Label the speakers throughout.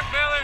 Speaker 1: Billy.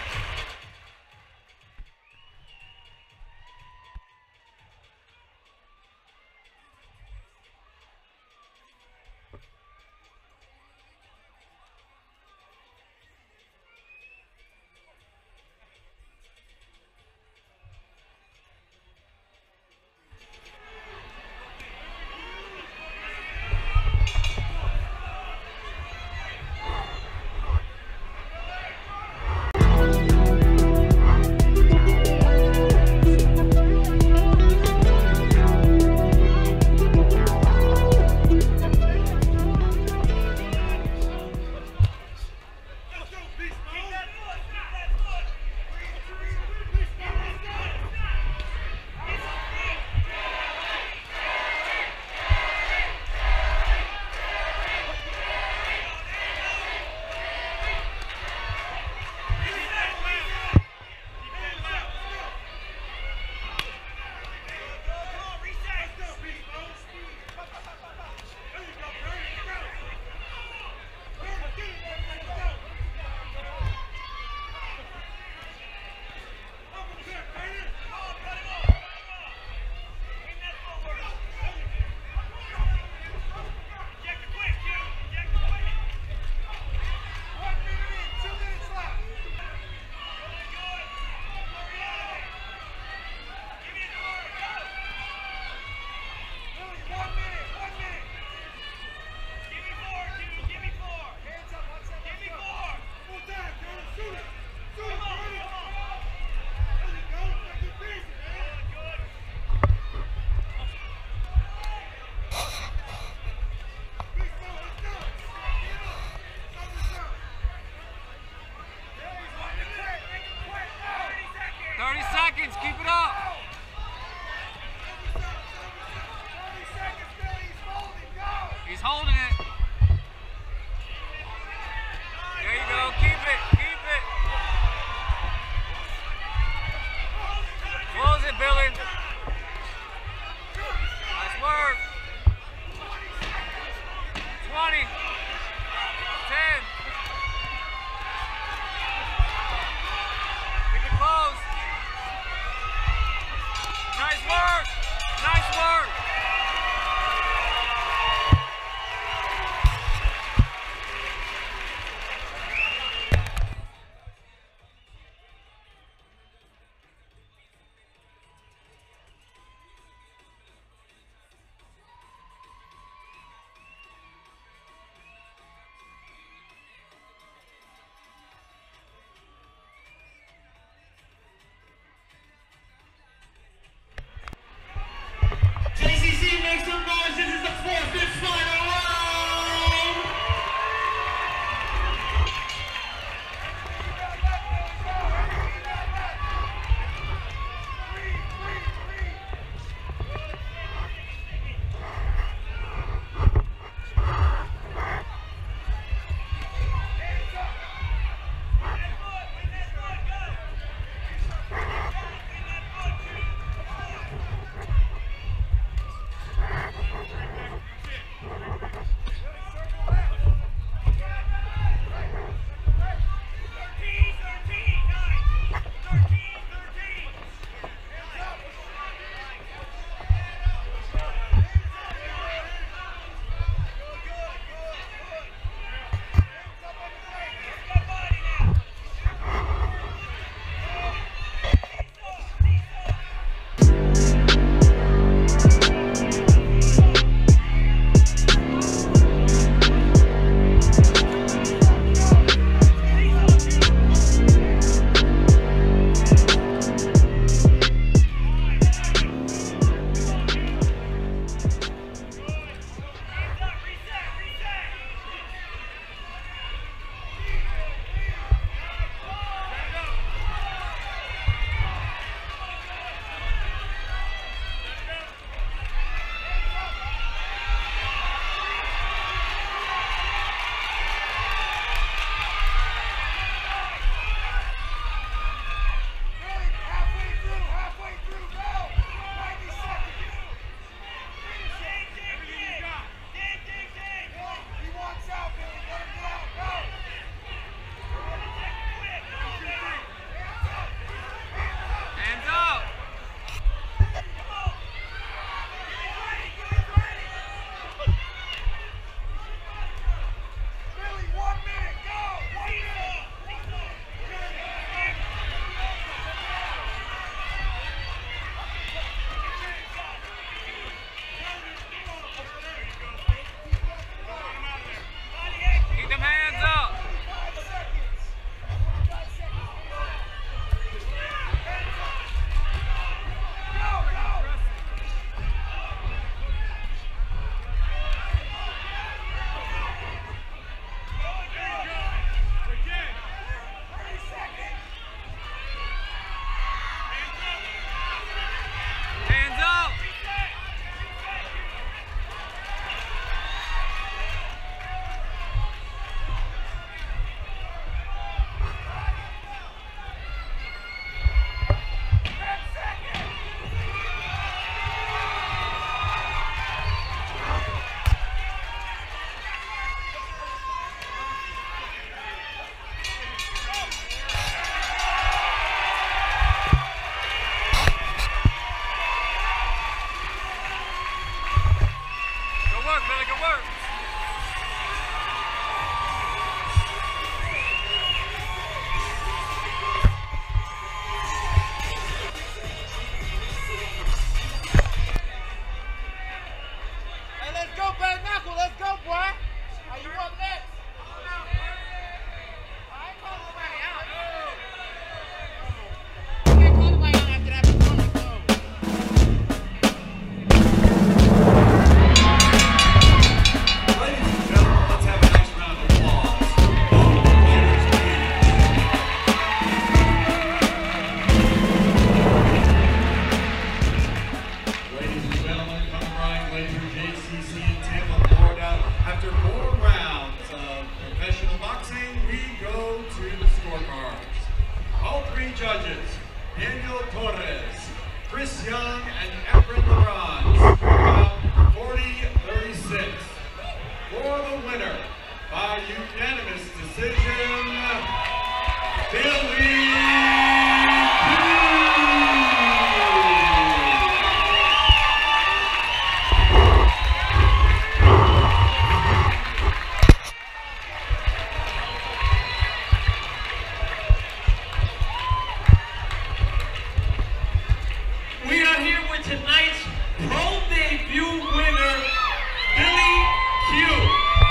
Speaker 1: Keep it up. He's holding it. There you go. Keep it. Keep it. Close it, Billy. Nice work. 20. 10. Keep it close. Nice work! Nice work! work.
Speaker 2: Hey, let's go, Bare Knuckle. Let's go, boy. Are you up next? I ain't calling nobody out. You can't call nobody out after that performance, though.
Speaker 3: Ladies and gentlemen, let's have a nice round of applause. Both winners, please. Ladies and gentlemen, come Ryan Laser, JCC in Tampa, Florida. After 4 rounds of professional boxing, we go to the scorecards. All 3 judges, Daniel Torres, Chris Young, and Efren Lebron, about 40-36. For the winner, by unanimous decision, Billy
Speaker 4: We are here with tonight's pro debut winner, Billy Q.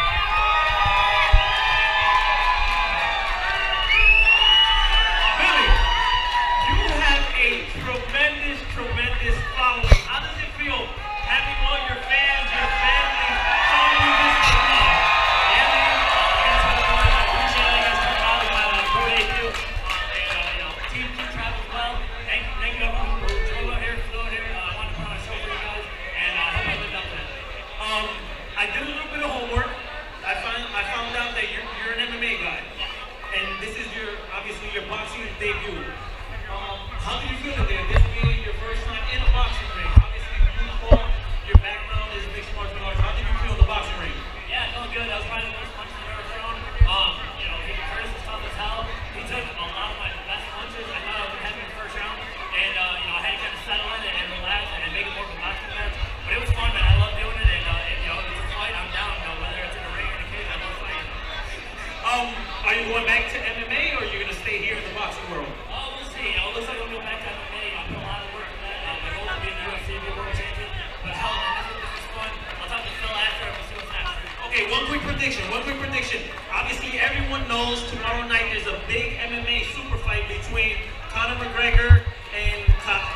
Speaker 4: Billy, you have a tremendous following. How does it feel having all your fans, your family, showing you this love? Yeah, man. I appreciate you guys coming out with my pro debut. Team travels well. Thank you everyone who drove out here, flew out here. I wanted to put on a show for you guys, and I hope I lived up to it. I did a little bit of homework. I found out that you're an MMA guy, and this is obviously your boxing debut. How do you feel today? This being your first time in a boxing ring. Obviously, you fought. Your background is mixed martial arts. How did you feel in the boxing ring?
Speaker 5: Yeah, it felt good. That was probably the first punches I've ever thrown. Curtis is tough as hell. He took a lot of my best punches. I thought I was going to have him in the first round. And, I had to kind of settle in and relax and make it more of a boxing match. But it was fun, man. I love doing it. And, if it's a fight, I'm down. Whether it's in the ring or in the cage, I love fighting.
Speaker 4: Are you going back to MMA, or are you going to stay here in the boxing world?
Speaker 5: Oh, we'll see. It looks like I'm going back to MMA. I put a lot of work in that. My goal is to be in the UFC, be a world champion. But hell, this is fun. I'll talk to Phil after and we'll see what's next.
Speaker 4: Okay, one quick prediction. Obviously, everyone knows tomorrow night there's a big MMA super fight between Conor McGregor and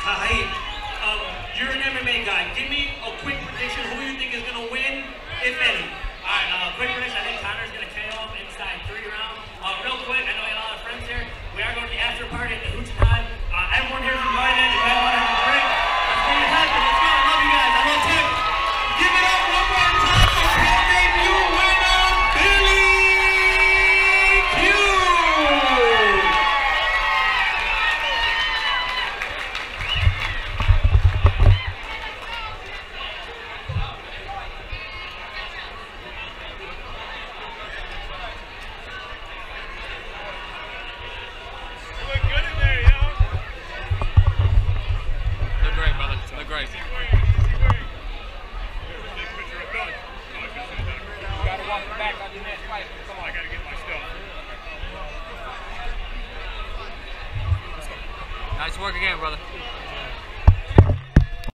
Speaker 4: Khabib. You're an MMA guy. Give me a quick prediction. Who you think is going to win, if any?